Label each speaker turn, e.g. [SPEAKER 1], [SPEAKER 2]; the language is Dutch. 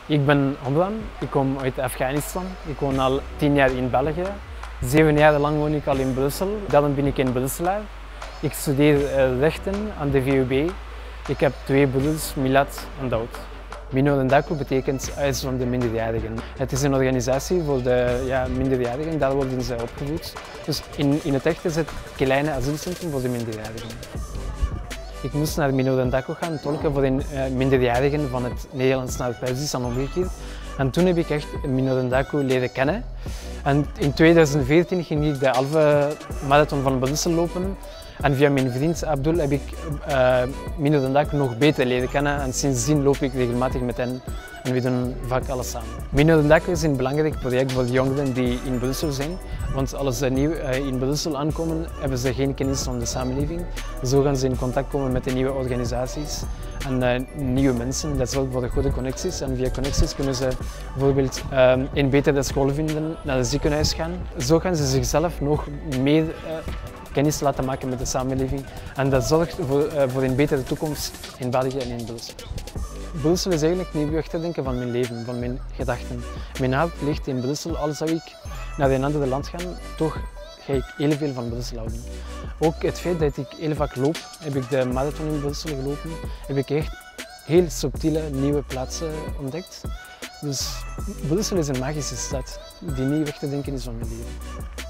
[SPEAKER 1] Ik ben Hamdan, ik kom uit Afghanistan. Ik woon al 10 jaar in België. 7 jaar lang woon ik al in Brussel. Dan ben ik een Brusselaar. Ik studeer rechten aan de VUB. Ik heb 2 broers, Milad en Daoud. Minodendako betekent Huis van de Minderjarigen. Het is een organisatie voor de minderjarigen, daar worden ze opgevoed. Dus in het echt is het een kleine asielcentrum voor de minderjarigen. Ik moest naar Minodendako gaan tolken voor de minderjarigen van het Nederlands naar het Perzisch en omgekeerd. En toen heb ik echt Minodendako leren kennen. En in 2014 ging ik de halve marathon van Brussel lopen. En via mijn vriend Abdul heb ik Minodendako nog beter leren kennen. En sindsdien loop ik regelmatig met hen en we doen vaak alles samen. Minodendako is een belangrijk project voor jongeren die in Brussel zijn. Want als ze nieuw in Brussel aankomen, hebben ze geen kennis van de samenleving. Zo gaan ze in contact komen met de nieuwe organisaties en nieuwe mensen. Dat zorgt voor goede connecties. En via connecties kunnen ze bijvoorbeeld een betere school vinden, naar het ziekenhuis gaan. Zo gaan ze zichzelf nog meer kennis laten maken met de samenleving. En dat zorgt voor een betere toekomst in België en in Brussel. Brussel is eigenlijk niet weg te denken van mijn leven, van mijn gedachten. Mijn hart ligt in Brussel, al zou ik naar een ander land gaan, toch ga ik heel veel van Brussel houden. Ook het feit dat ik heel vaak loop, heb ik de marathon in Brussel gelopen, heb ik echt heel subtiele nieuwe plaatsen ontdekt. Dus Brussel is een magische stad die niet weg te denken is van mijn leven.